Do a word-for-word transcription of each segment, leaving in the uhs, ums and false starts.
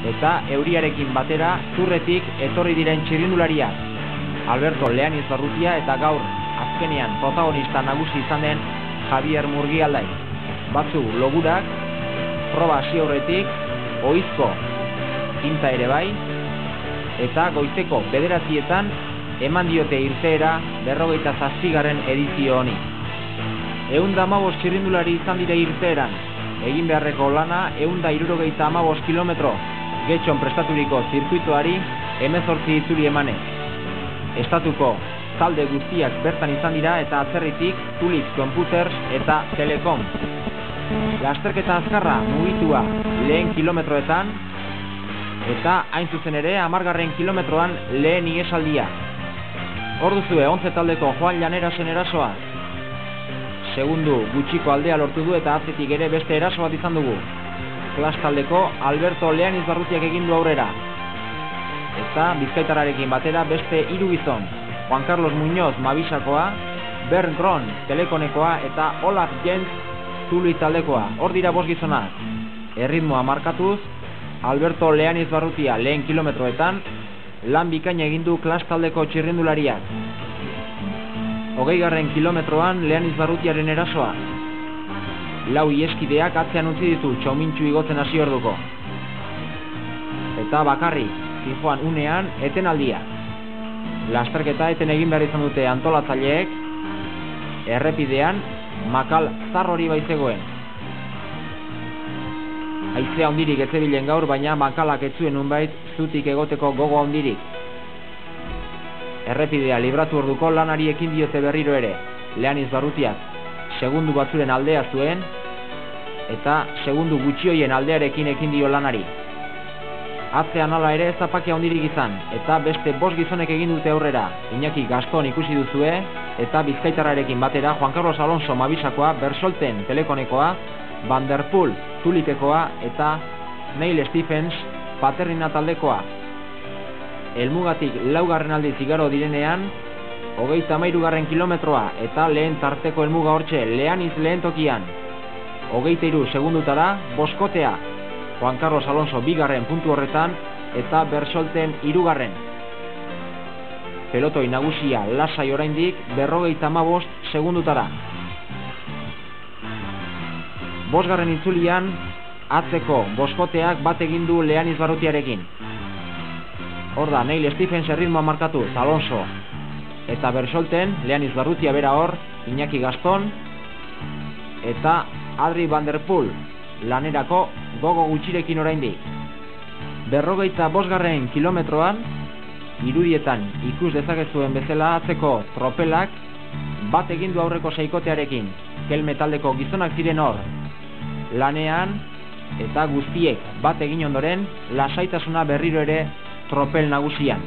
eta euriarekin batera zurretik etorri diren txirrindulariak. Alberto Leaniz Barrutia eta gaur azkenean protagonista nagusi izan den Javier Murgialdai. Batzu logurak, proba hasi aurretik, ohizko tinta ere bai, eta goizeko bederatzietan eman diote irteera berrogeita zazpigarren edizio honi. Ehun eta hamabost txirrindulari izan dira irteeran, egin beharreko lana ehun eta hirurogeita hamabost kilometro getxon prestaturiko zirkuituari hemezortzi itzuli emanez. Estatuko talde guztiak bertan izan dira eta atzerritik Tulip Computers eta Telecom. Lasterketa azkarra mugitua lehen kilometroetan eta hain zuzen ere hamargarren kilometroan lehen ihesaldia. Hor duzue ontze taldeko Juan Llanerasen erasoa. Segundu gutxiko aldea lortu du eta atzetik ere beste eraso bat izan dugu. Klas taldeko Alberto Leaniz Barrutiak egin du aurrera. Eta bizkaitararekin batera beste hiru gizon. Juan Carlos Muñoz Mabisakoa, Bernd Gron Telekonekoa eta Olaf Jens Tuluit taldekoa. Hor dira bost gizonak. Erritmoa markatuz, Alberto Leaniz Barrutia lehen kilometroetan, lan bikaina egin du klas taldeko txirrindulariak. Hogeigarren kilometroan Leaniz Barrutiaren erasoa. Lau ieskideak atzean utzi ditu txomintxu igotzen hasi orduko. Eta bakarrik, zijoan unean, etenaldia. Lasterketa eten egin behar izan dute antolatzaileek, errepidean, makal zar hori baitzegoen. Haizea hondirik etzebilen gaur, baina makalak etzuen unbait zutik egoteko gogo hondirik. Errepidea libratu orduko lanari ekin diote berriro ere, Leaniz Barrutiak segundu batzuren aldea zuen, eta segundu gutxioien aldearekin ekin dio lanari. Atzean hala ere zapakia hondirik izan, eta beste bost gizonek egin dute aurrera. Iñaki Gaston ikusi duzue, eta bizkaitarrarekin batera Juan Carlos Alonso Mabisakoa, Bersolten Telekonekoa, Van der Poel Tulitekoa eta Neil Stephens Paterrina taldekoa. Helmugatik laugarren aldiz igaro direnean, hogeita hamairugarren kilometroa eta lehen tarteko helmuga hortxe Leaniz lehen tokian. Hogeita hiru segundutara boskotea. Juan Carlos Alonso bigarren puntu horretan eta Bersolten hirugarren. Pelotoi nagusia lasai oraindik berrogeita hamabost segundutara. Bosgarren itzulian atzeko boskoteak bat egin du Leaniz Barrutiarekin. Hor da Neil Stephens erritmoa markatuz Alonso eta Bersolten Leaniz Barrutia bera hor, Iñaki Gaston eta Adri Van der Poel lanerako gogo gutxirekin oraindik. Berrogeita bosgarren kilometroan, irudietan ikus dezakezuen bezala atzeko tropelak bat egin du aurreko seikotearekin. Kelme taldeko gizonak ziren hor. Lanean eta guztiek bat egin ondoren lasaitasuna berriro ere tropel nagusian.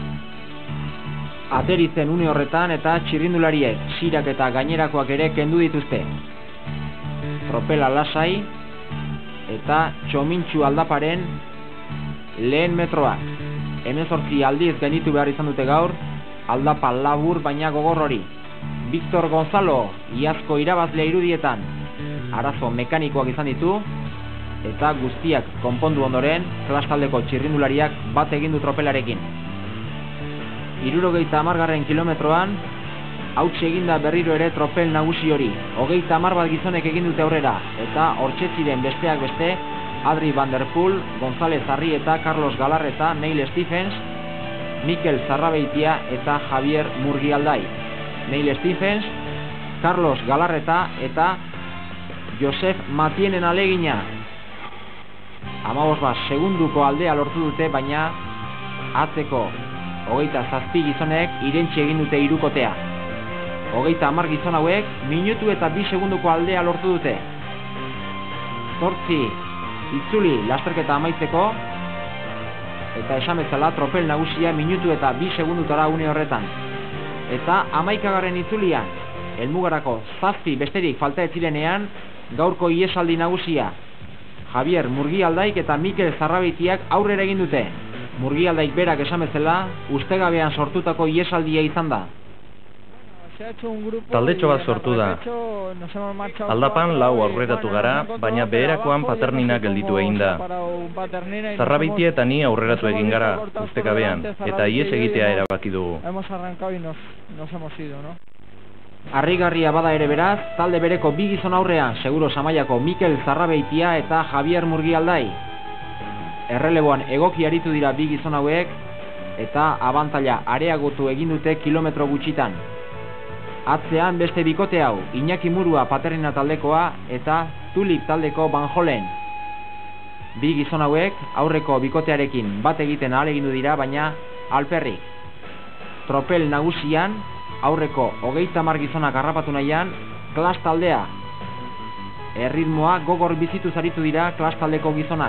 Ateri zen une horretan eta txirrindulariek sirak eta gainerakoak ere kendu dituzte. Tropela lasai eta txomintxu aldaparen lehen metroak. Hemezortzi aldiz gainditu behar izan dute gaur, aldapa labur baina gogor hori. Victor Gonzalo, iazko irabazlea irudietan, arazo mekanikoak izan ditu, eta guztiak konpondu ondoren, klas taldeko txirrindulariak bat egin du tropelarekin. Hirurogeita hamargarren kilometroan, hautsi eginda berriro ere tropel nagusi hori. Hogeita hamar bat gizonek egin dute aurrera, eta hortxe ziren besteak beste, Adri Van der Poel, González Arrieta, Carlos Galarreta, Neil Stephens, Mikel Zarrabeitia eta Javier Murgialdai. Neil Stephens, Carlos Galarreta eta Josef Matienen alegina. Hamabost bat segunduko aldea lortu dute, baina atzeko hogeita zazpi gizonek irentsi egin dute hirukotea. Hogeita hamar gizon hauek minutu eta bi segunduko aldea lortu dute. Zortzi itzuli lasterketa amaitzeko, eta esan bezala tropel nagusia minutu eta bi segundutara une horretan. Eta hamaikagarren itzulian, helmugarako zazpi besterik falta ez zirenean, gaurko iesaldi nagusia. Javier Murgialdaik eta Mikel Zarrabeitiak aurrera egin dute. Murgialdaik berak esan bezala, ustegabean sortutako iesaldia izan da. Taldetxo bat sortu da. Aldapan lau aurreratu gara, baina beherakoan Paternina gelditu egin da. Zarrabeitia eta ni aurreratu egin gara, ustekabean, eta ies egitea erabaki dugu. Harrigarria bada ere beraz, talde bereko bi gizon aurrean, Seguro Samaiako Mikel Zarrabeitia eta Javier Murgialdai. Erreleboan egoki aritu dira bi gizon hauek, eta abantaila areagotu egin dute kilometro gutxitan. Atzean beste bikote hau, Iñaki Murua Paternina taldekoa eta Tulip taldeko Banjolen. Bi gizon hauek aurreko bikotearekin bat egiten ahalegindu dira, baina alperrik. Tropel nagusian, aurreko hogeita hamar gizonak harrapatu nahian, Klas taldea. Erritmoa gogor bizitu zaritu dira Klas taldeko gizonak.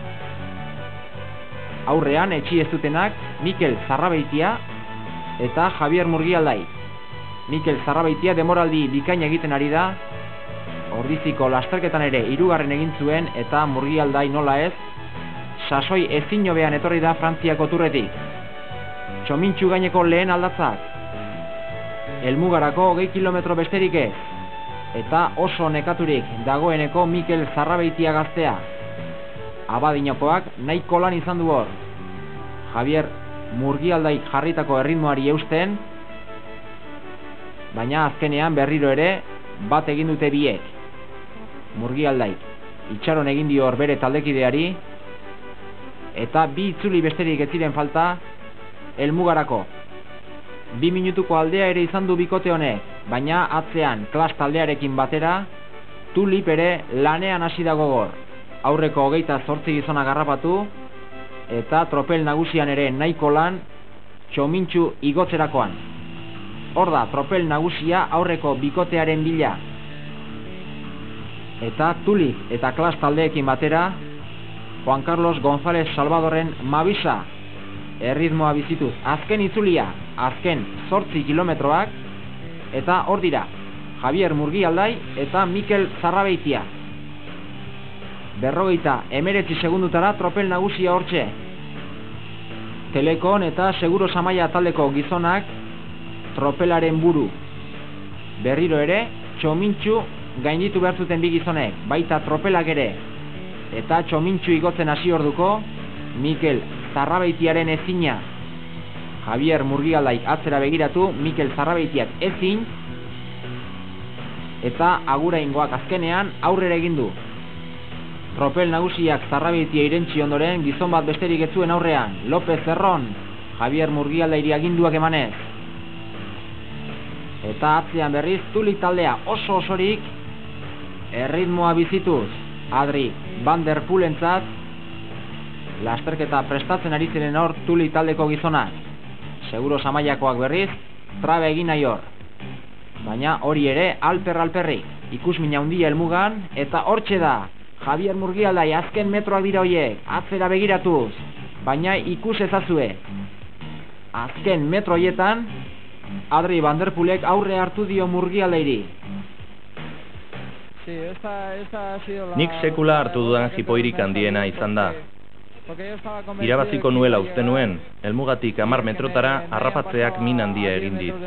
Aurrean etxi ez dutenak Mikel Zarrabeitia eta Javier Murgialdai. Mikel Zarrabeitia demoraldi bikaina egiten ari da, ordiziko lasterketan ere hirugarren egin zuen eta Murgialdai nola ez, sasoi ezin hobean etorri da Frantziako turretik. Txomintxu gaineko lehen aldatzak. Helmugarako hogei kilometro besterik ez, eta oso nekaturik dagoeneko Mikel Zarrabeitia gaztea. Abadinakoak nahiko lan izan du hor. Javier Murgialdai jarritako erritmoari eusten, baina azkenean berriro ere bat egin dute biek. Murgialdaik itxaron egin dio hor bere taldekideari, eta bi itzuli besterik ez ziren falta helmugarako. Bi minutuko aldea ere izan du bikote honek, baina atzean Klas taldearekin batera Tulip ere lanean hasi da gogor. Aurreko hogeita zortzi gizonak harrapatu, eta tropel nagusian ere nahiko lan Txomintxu igotzerakoan. Hor da, tropel nagusia aurreko bikotearen bila. Eta Tulip eta Klas taldeekin batera, Juan Carlos González Salvadorren Mavisa. Erritmoa bizituz, azken itzulia, azken zortzi kilometroak, eta hor dira, Javier Murgialdai eta Mikel Zarrabeitia. Berrogeita emeretzi segundutara tropel nagusia hortxe. Telekon eta Seguro Samaia taldeko gizonak tropelaren buru. Berriro ere, Txomintxu gainditu behar zuten bi gizonek, baita tropelak ere. Eta Txomintxu igotzen hasi orduko, Mikel Zarrabeitiaren ezina. Javier Murgialdai atzera begiratu, Mikel Zarrabeitiak ezin, eta aguraingoak azkenean aurrera egin du. Tropel nagusiak Zarrabeitia irentzi ondoren gizon bat besterik ez zuen aurrean, López Zerron, Javier Murgialdairi aginduak emanez. Eta atzean berriz Tulip taldea oso osorik, erritmoa bizituz, Adri Van der Poolentzat, lasterketa prestatzen ari ziren hor Tulip taldeko gizonak. Seguro Samaiakoak berriz, trabe egin nahi hor. Baina hori ere alper-alperrik, ikusmina handia helmugan, eta hortxe da, Javier Murgialdai azken metroak dira hoiek, atzera begiratuz, baina ikus ezazue. Azken metro hoietan, Adri Van der Poolek aurre hartu dio Murgialdairi. Nik sekula hartu dudan jipoirik handiena izan da. Irabaziko nuela uste nuen, helmugatik hamar metrotara harrapatzeak min handia egin dit.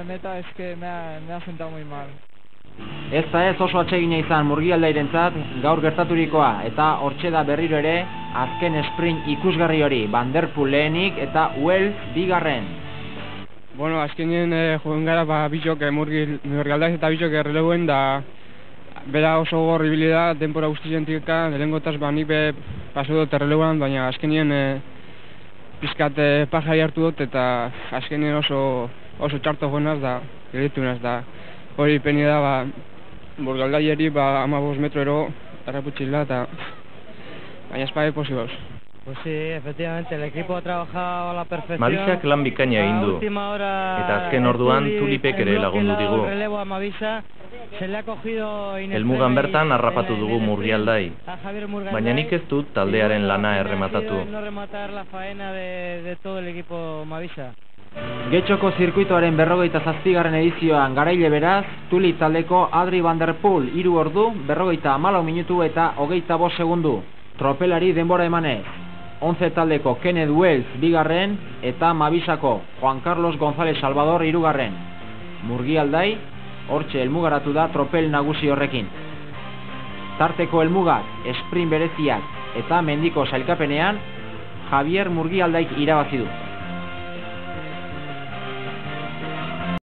Ez da ez oso atsegina izan Murgialdairentzat gaur gertaturikoa, eta hortxe da berriro ere azken sprint ikusgarri hori, Van der Poel lehenik eta Wells bigarren. Bueno, azkenien eh, joan gara ba, bitxok eh, Murgialdaiz eta bitxok erreleboen da bera oso gogor ibili da, denpora guztien tika, lehenengotaz ba nik be pasu dut erreleboan, baina azkenien eh, pizkat eh, pajari hartu dut eta azkenien oso, oso txarto joanaz da, gelditu naz da. Hori peni da, ba, Murgialdaiari ba, amabos metro ero erraputxila eta baina espai posibauz. Pues sí, efectivamente, el equipo ha trabajado a la perfección. Mavisak lan bikaina egin du, eta azken orduan Tulipek ere lagundu digu. Helmugan bertan harrapatu dugu Murgialdai, baina nik ez dut taldearen lana errematatu. Getxoko zirkuitoaren berrogeita zazpigarren edizioan garaile beraz, Tulip taldeko Adri Van der Poel hiru ordu, berrogeita hamalau minutu eta hogeita bost segundu. Tropelari denbora emanez. Once taldeko Kenneth Wells bigarren eta Mavisako Juan Carlos González Salvador hirugarren. Murgialdai hortxe helmugaratu da tropel nagusi horrekin. Tarteko helmugak, sprint bereziak eta mendiko sailkapenean Javier Murgialdaik irabazi du.